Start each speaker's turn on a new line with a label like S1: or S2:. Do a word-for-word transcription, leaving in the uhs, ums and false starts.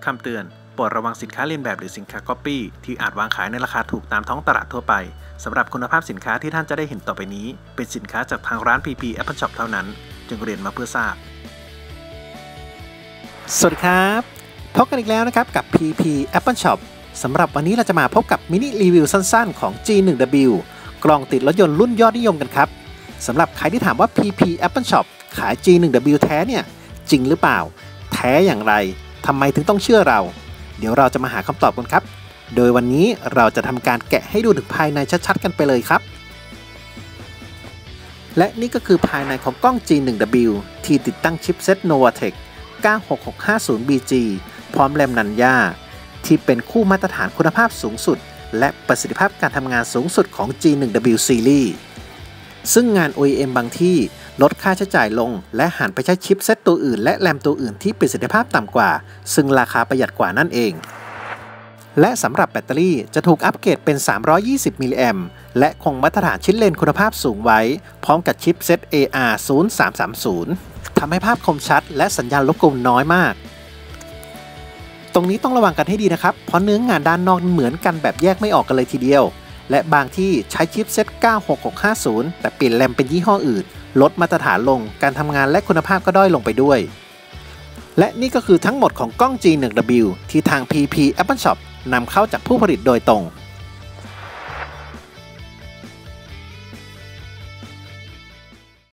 S1: คำเตือนโปรดระวังสินค้าเลียนแบบหรือสินค้าก๊อปปี้ที่อาจวางขายในราคาถูกตามท้องตลาดทั่วไปสำหรับคุณภาพสินค้าที่ท่านจะได้เห็นต่อไปนี้เป็นสินค้าจากทางร้าน พี พี Apple Shop เท่านั้นจึงเรียนมาเพื่อทราบ
S2: สวัสดีครับพบกันอีกแล้วนะครับกับ พี พี Apple Shop สำหรับวันนี้เราจะมาพบกับมินิรีวิวสั้นๆของ จี วัน ดับเบิลยู กล่องติดรถยนต์รุ่นยอดนิยมกันครับสำหรับใครที่ถามว่า พี พี Apple Shop ขาย จี วัน ดับเบิลยู แท้เนี่ยจริงหรือเปล่าแท้อย่างไรทำไมถึงต้องเชื่อเราเดี๋ยวเราจะมาหาคำตอบกันครับโดยวันนี้เราจะทำการแกะให้ดูถึงภายในชัดๆกันไปเลยครับและนี่ก็คือภายในของกล้อง จี วัน ดับเบิลยู ที่ติดตั้งชิปเซ็ต Novatec เก้าหกหกห้าศูนย์ บี จี พร้อมแรมนันยาที่เป็นคู่มาตรฐานคุณภาพสูงสุดและประสิทธิภาพการทำงานสูงสุดของ จี วัน ดับเบิลยู Series ซึ่งงาน โอ อี เอ็ม บางที่ลดค่าใช้จ่ายลงและหันไปใช้ชิปเซ็ตตัวอื่นและแรมตัวอื่นที่ประสิทธิภาพต่ำกว่าซึ่งราคาประหยัดกว่านั่นเองและสำหรับแบตเตอรี่จะถูกอัปเกรดเป็นสามร้อยยี่สิบมิลลิแอมป์และคงมาตรฐานชิ้นเลนคุณภาพสูงไว้พร้อมกับชิปเซ็ต เอ อาร์ ศูนย์สามสามศูนย์ ทำให้ภาพคมชัดและสัญญาณรบกวนน้อยมากตรงนี้ต้องระวังกันให้ดีนะครับเพราะเนื้องานด้านนอกเหมือนกันแบบแยกไม่ออกกันเลยทีเดียวและบางที่ใช้ชิปเซ็ต เก้าหกหกห้าศูนย์ แต่เปลี่ยนแรมเป็นยี่ห้ออื่นลดมาตรฐานลงการทำงานและคุณภาพก็ด้อยลงไปด้วยและนี่ก็คือทั้งหมดของกล้อง จี วัน ดับเบิลยู ที่ทาง พี พี Apple Shop นำเข้าจากผู้ผลิตโดยตรง